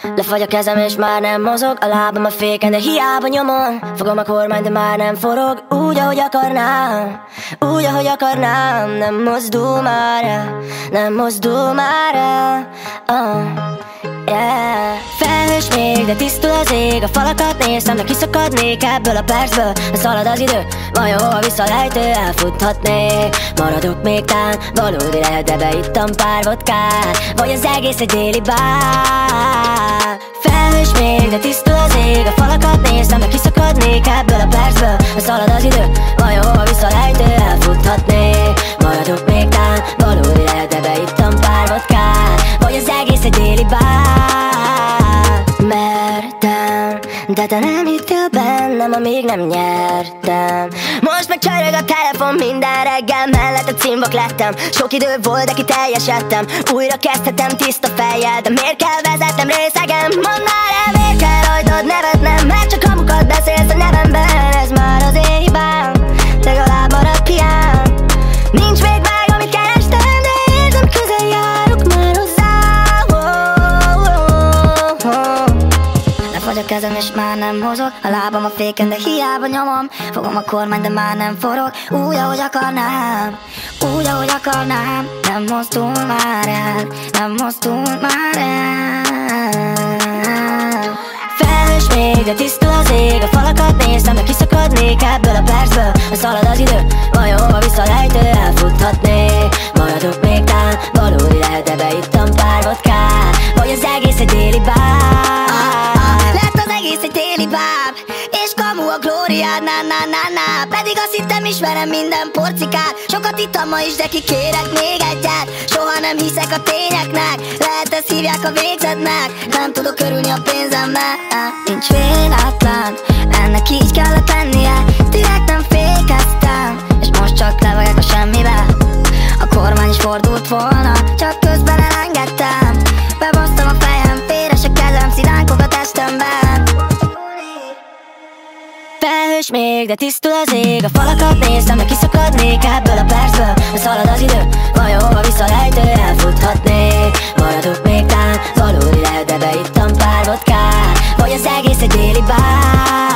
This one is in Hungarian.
Lefagy a kezem és már nem mozog, a lábam a féken, de hiába nyomom. Fogom a kormány, de már nem forog, úgy, ahogy akarnám. Úgy, ahogy akarnám, nem mozdul már el, nem mozdul már el. Yeah. Felhős még, de tisztul az ég. A falakat néztem, de kiszakadnék ebből a percből. Ha szalad az idő, vajon hova visszalejtő? Elfuthatnék, maradok még tán. Valódi lehet, de beittam pár vodkát. Vagy az egész egy délibáb. Felhős még, de tisztul az ég. A falakat néztem, de kiszakadnék ebből a percből. Ha szalad az idő, vajon hova visszalejtő? Elfuthatnék, maradok még tán. Valódi lehet, de beittam pár vodkát. Vagy az egész egy délibáb. Mertem, de te nem hittél bennem, amíg nem nyertem. Most meg csörög a telefon minden reggel, mellett a címbok lettem. Sok idő volt, de kiteljesedtem. Újra kezdhetem tiszta fejjel, de miért kell vezetnem részegen? Mondd már el, miért kell rajtad nevetnem? Mert csak hamukat beszélsz a nevemben. Ez már az én hibám, legalább maradj hiám. Nincs még meg, amit kerestem, de érzem, közel járok már hozzá. Lefagy a kezem és már nem mozog, a lábam a féken, de hiába nyomom. Fogom a kormány, de már nem forog, úgy, ahogy akarnám. Úgy, ahogy akarnám, nem mozdul már el, nem mozdul már el. Felhős még, de tisztul az ég. A falakat néztem, de kiszakadnék ebből a percből. Ha szalad az idő, vajon hova visszalejtő? Elfuthatnék, maradok még tán. Valódi lehet, de beittam pár vodkát. Vagy az egész egy délibáb. Lett az egész egy délibáb, és kamu a glóriád, na-na-na-na. Pedig azt hittem, ismerem minden porcikát. Sokat ittam ma is, de kikérek még egyet. Soha nem hiszek a tényeknek, lehet ezt hívják a végzetnek. Nem tudok örülni a pénzemnek, nincs véletlen, ennek így kellett lennie. Direkt nem fékeztem, és most csak levagyok a semmibe. A kormány is fordult volna, csak közben elengedtem. Bebasztam a fejem, félre se kezem, szilánkog a testemben. Felhős még, de tisztul az ég. A falakat néztem, de kiszakadnék ebből a percből. Ha szalad az idő, vajon hova visszalejtő? Elfuthatnék, maradok még tán. Valódi lehet, de beittam pár vodkát. Vagy az egész egy délibáb.